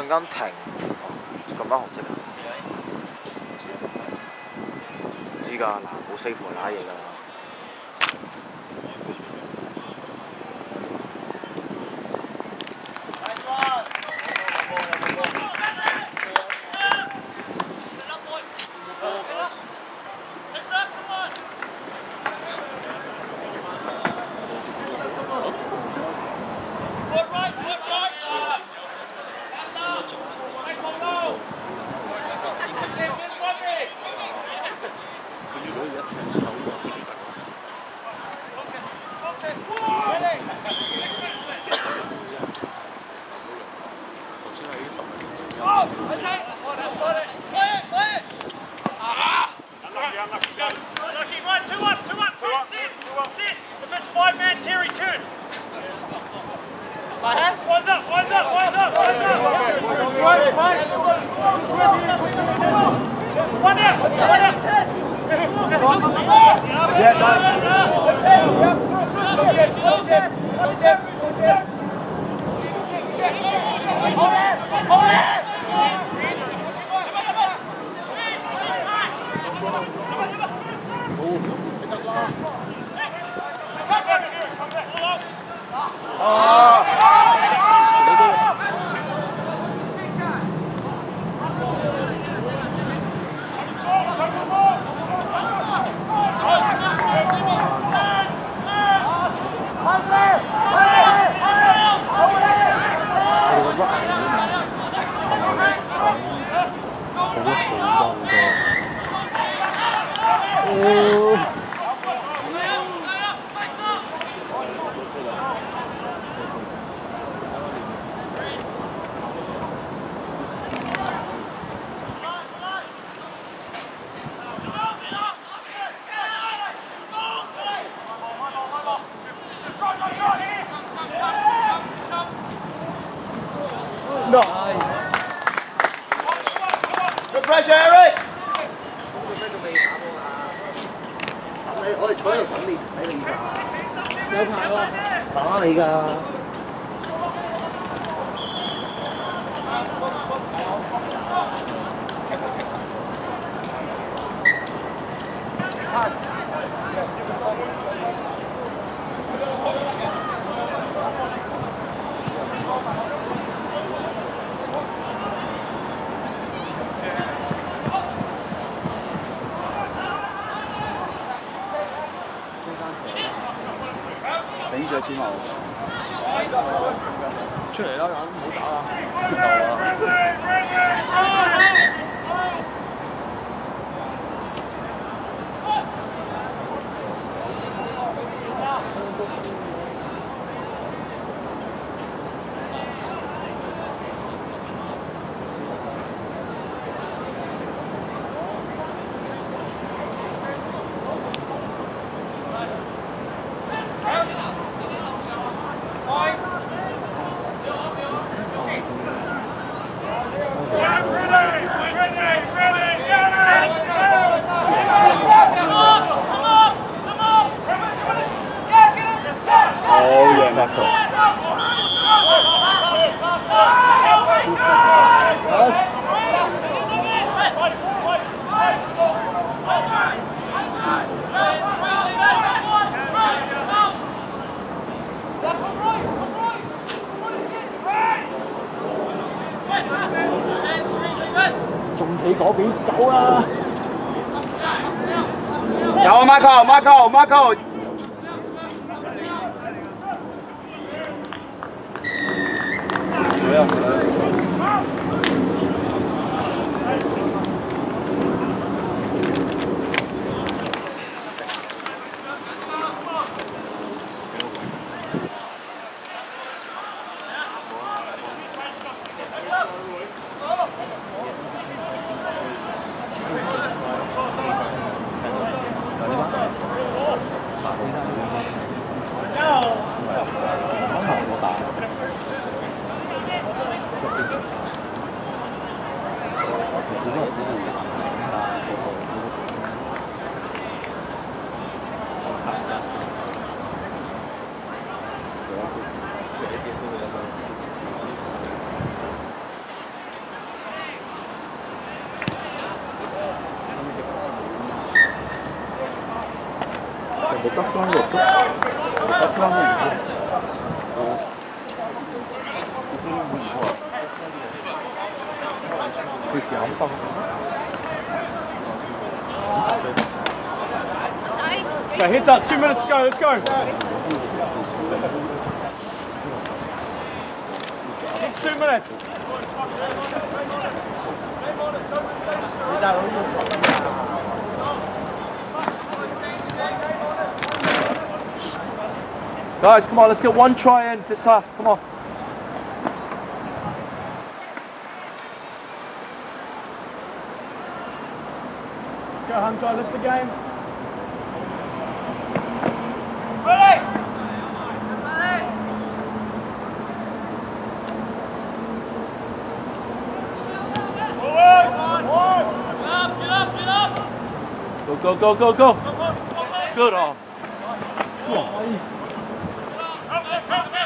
瞬間停，咁啱紅色啊！唔知㗎，嗱冇 save 揦嘢㗎啦。 Good pressure, Eric. 我哋坐喺度等你睇你㗎。有排喎。打你㗎。頂住前後，出嚟啦！唔好打啦，決鬥啊！仲企嗰邊走啊！走啊 ，Marco！ 差唔多打。 뭐 따뜻한 거 없어? 따뜻한 거 있고. 글쎄 안 빠. Okay, heads up, 2 minutes to go, let's go. Next 2 minutes. Guys, come on, let's get one try in this half, come on. Let's go, Hunter, lift the game. Go, go, go, go, go. Good on. Come on.